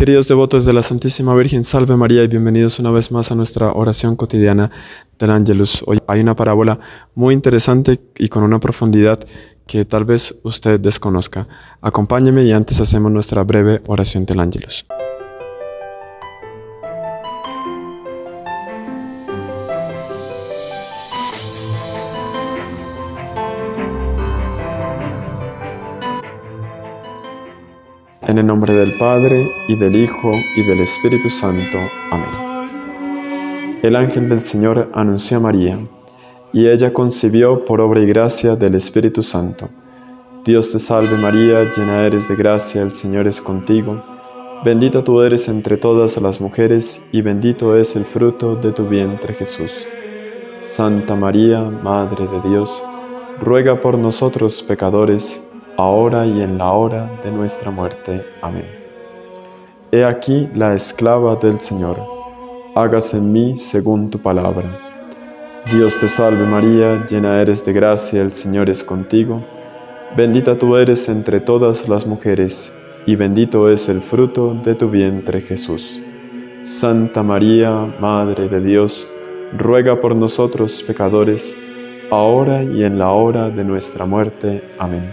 Queridos devotos de la Santísima Virgen, salve María y bienvenidos una vez más a nuestra oración cotidiana del Ángelus. Hoy hay una parábola muy interesante y con una profundidad que tal vez usted desconozca. Acompáñeme y antes hacemos nuestra breve oración del Ángelus. En el nombre del Padre, y del Hijo, y del Espíritu Santo. Amén. El ángel del Señor anunció a María, y ella concibió por obra y gracia del Espíritu Santo. Dios te salve María, llena eres de gracia, el Señor es contigo. Bendita tú eres entre todas las mujeres, y bendito es el fruto de tu vientre Jesús. Santa María, Madre de Dios, ruega por nosotros pecadores, ahora y en la hora de nuestra muerte. Amén. He aquí la esclava del Señor, hágase en mí según tu palabra. Dios te salve María, llena eres de gracia, el Señor es contigo. Bendita tú eres entre todas las mujeres, y bendito es el fruto de tu vientre Jesús. Santa María, Madre de Dios, ruega por nosotros pecadores, ahora y en la hora de nuestra muerte. Amén.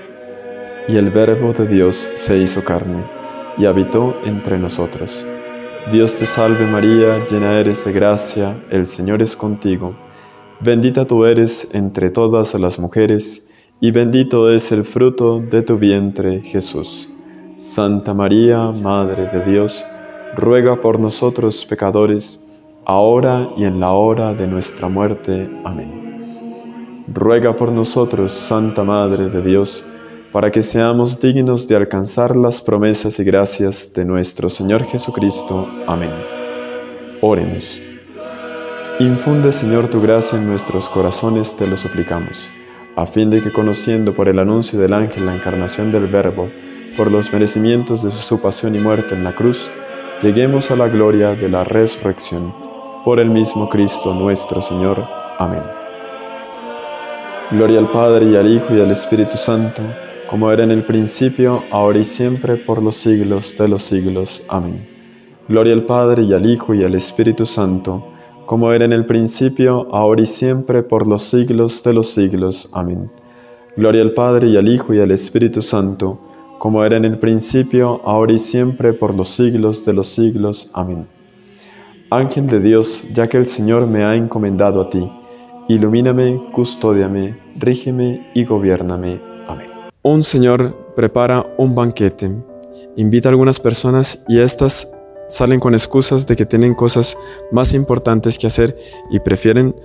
Y el Verbo de Dios se hizo carne, y habitó entre nosotros. Dios te salve María, llena eres de gracia, el Señor es contigo. Bendita tú eres entre todas las mujeres, y bendito es el fruto de tu vientre, Jesús. Santa María, Madre de Dios, ruega por nosotros pecadores, ahora y en la hora de nuestra muerte. Amén. Ruega por nosotros, Santa Madre de Dios, para que seamos dignos de alcanzar las promesas y gracias de nuestro Señor Jesucristo. Amén. Oremos. Infunde, Señor, tu gracia en nuestros corazones, te lo suplicamos, a fin de que, conociendo por el anuncio del ángel la encarnación del Verbo, por los merecimientos de su pasión y muerte en la cruz, lleguemos a la gloria de la resurrección. Por el mismo Cristo nuestro Señor. Amén. Gloria al Padre, y al Hijo, y al Espíritu Santo, como era en el principio, ahora y siempre, por los siglos de los siglos. Amén. Gloria al Padre, y al Hijo, y al Espíritu Santo, como era en el principio, ahora y siempre, por los siglos de los siglos. Amén. Gloria al Padre, y al Hijo, y al Espíritu Santo, como era en el principio, ahora y siempre, por los siglos de los siglos. Amén. Ángel de Dios, ya que el Señor me ha encomendado a ti, ilumíname, custódiame, rígeme y gobiérname. Amén. Un señor prepara un banquete, invita a algunas personas y éstas salen con excusas de que tienen cosas más importantes que hacer y prefieren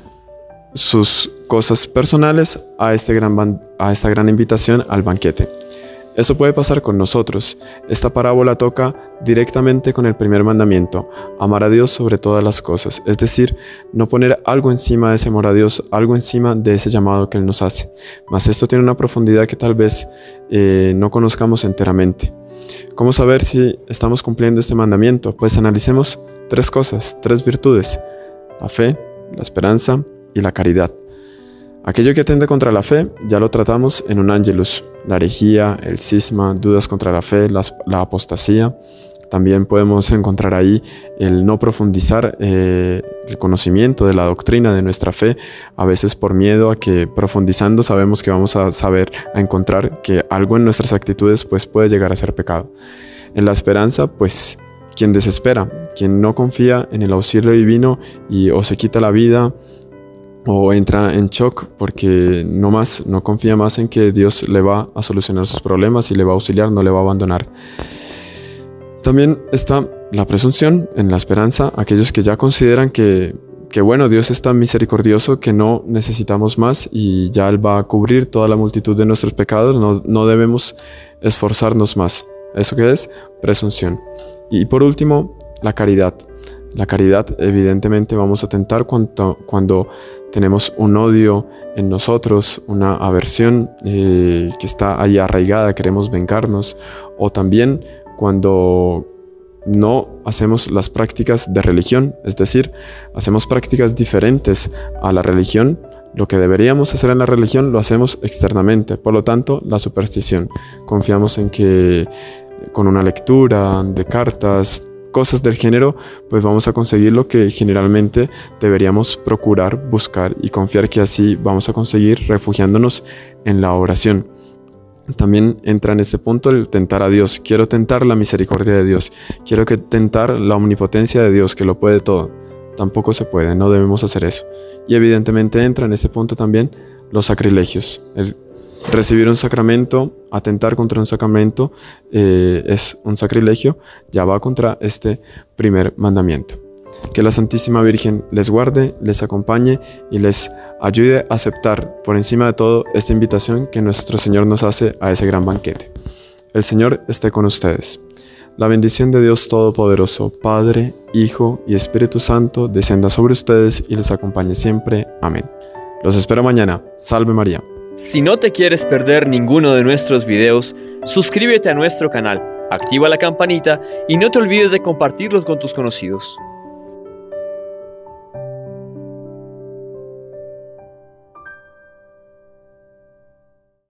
sus cosas personales a esta gran invitación al banquete. Eso puede pasar con nosotros. Esta parábola toca directamente con el primer mandamiento, amar a Dios sobre todas las cosas, es decir, no poner algo encima de ese amor a Dios, algo encima de ese llamado que Él nos hace. Mas esto tiene una profundidad que tal vez no conozcamos enteramente. ¿Cómo saber si estamos cumpliendo este mandamiento? Pues analicemos tres cosas, tres virtudes: la fe, la esperanza y la caridad. Aquello que atenta contra la fe ya lo tratamos en un Ángelus: la herejía, el cisma, dudas contra la fe, la apostasía. También podemos encontrar ahí el no profundizar el conocimiento de la doctrina de nuestra fe, a veces por miedo a que profundizando sabemos que vamos a encontrar que algo en nuestras actitudes pues puede llegar a ser pecado. En la esperanza, pues quien desespera, quien no confía en el auxilio divino o se quita la vida o entra en shock porque no confía más en que Dios le va a solucionar sus problemas y le va a auxiliar, no le va a abandonar. También está la presunción en la esperanza, aquellos que ya consideran que bueno, Dios es tan misericordioso que no necesitamos más y ya Él va a cubrir toda la multitud de nuestros pecados, no debemos esforzarnos más. ¿Eso qué es? Presunción. Y por último, la caridad. La caridad, evidentemente, vamos a tentar cuando tenemos un odio en nosotros, una aversión que está ahí arraigada, queremos vengarnos, o también cuando no hacemos las prácticas de religión, es decir, hacemos prácticas diferentes a la religión. Lo que deberíamos hacer en la religión lo hacemos externamente, por lo tanto, la superstición. Confiamos en que con una lectura de cartas, cosas del género, pues vamos a conseguir lo que generalmente deberíamos procurar, buscar y confiar que así vamos a conseguir refugiándonos en la oración. También entra en este punto el tentar a Dios. Quiero tentar la misericordia de Dios. Quiero tentar la omnipotencia de Dios, que lo puede todo. Tampoco se puede, no debemos hacer eso. Y evidentemente entra en este punto también los sacrilegios. El recibir un sacramento, atentar contra un sacramento es un sacrilegio, ya va contra este primer mandamiento. Que la Santísima Virgen les guarde, les acompañe y les ayude a aceptar por encima de todo esta invitación que nuestro Señor nos hace a ese gran banquete. El Señor esté con ustedes. La bendición de Dios Todopoderoso, Padre, Hijo y Espíritu Santo, descienda sobre ustedes y les acompañe siempre. Amén. Los espero mañana. Salve María. Si no te quieres perder ninguno de nuestros videos, suscríbete a nuestro canal, activa la campanita y no te olvides de compartirlos con tus conocidos.